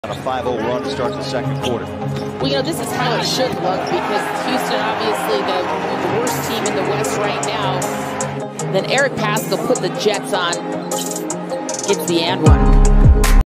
On a 5-0 run to start the second quarter. Well, you know, this is how it should look because Houston, obviously the worst team in the West right now. Then Eric Paschall put the Jets on, gets the and one.